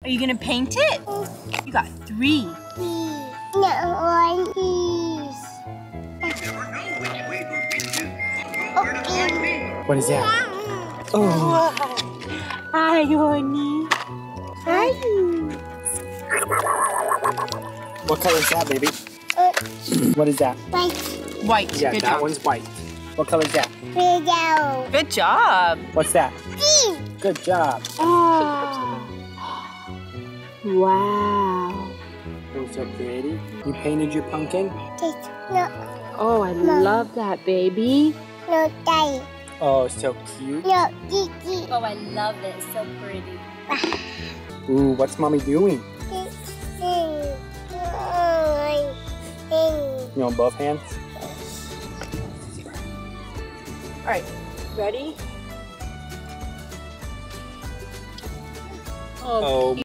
Are you gonna paint it? You got 3. What is that? Oh. Hi, honey. Hi. What color is that, baby? What is that? White. Yeah, Good that job. one's white. What color is that? Good job. What's that? Good job. Oh. Wow. Oh, so pretty. You painted your pumpkin? Oh, I love that, baby. Oh, so cute. Oh, I love it. So pretty. Ooh, what's mommy doing? You want both hands? All right, ready? Oh.